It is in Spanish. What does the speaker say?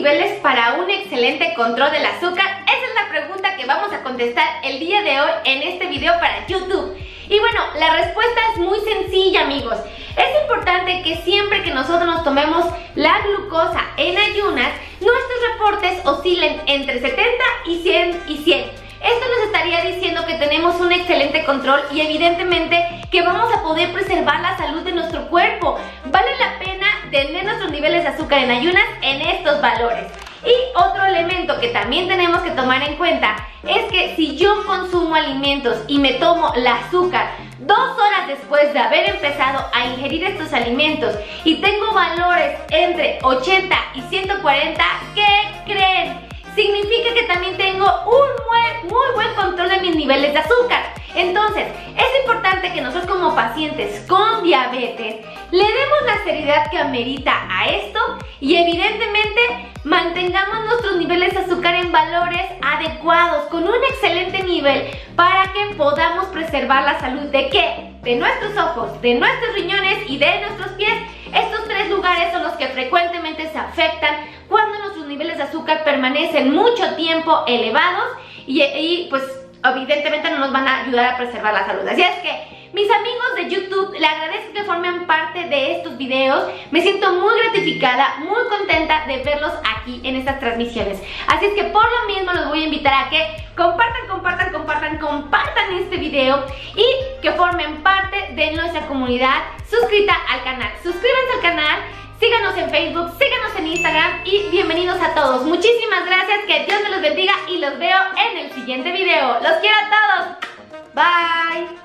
niveles para un excelente control del azúcar? Esa es la pregunta que vamos a contestar el día de hoy en este video para YouTube. Y bueno, la respuesta es muy sencilla, amigos. Es importante que siempre que nosotros nos tomemos la glucosa en ayunas, nuestros reportes oscilen entre 70 y 100. Esto nos estaría diciendo que tenemos un excelente control y evidentemente que vamos a poder preservar la salud de nuestro cuerpo. Vale la pena tener nuestros niveles de azúcar en ayunas en estos valores. Y otro elemento que también tenemos que tomar en cuenta es que si yo consumo alimentos y me tomo el azúcar 2 horas después de haber empezado a ingerir estos alimentos y tengo valores entre 80 y 140, ¿qué creen? Significa que también tengo un muy buen control de mis niveles de azúcar. Entonces, es importante que nosotros como pacientes con diabetes le demos la seriedad que amerita a esto y evidentemente mantengamos nuestros niveles de azúcar en valores adecuados, con un excelente nivel, para que podamos preservar la salud ¿de qué? De nuestros ojos, de nuestros riñones y de nuestros pies. Estos 3 lugares son los que frecuentemente se afectan cuando nuestros niveles de azúcar permanecen mucho tiempo elevados y pues evidentemente no nos van a ayudar a preservar la salud. Así es que, mis amigos de YouTube, les agradezco que formen parte de estos videos. Me siento muy gratificada, muy contenta de verlos aquí en estas transmisiones. Así es que por lo mismo los voy a invitar a que compartan este video y que formen parte de nuestra comunidad suscrita al canal. Suscríbanse al canal, síganos en Facebook, síganos en Instagram y bienvenidos a todos. Muchísimas gracias, que Dios me los bendiga y los veo en el siguiente video. Los quiero a todos. Bye.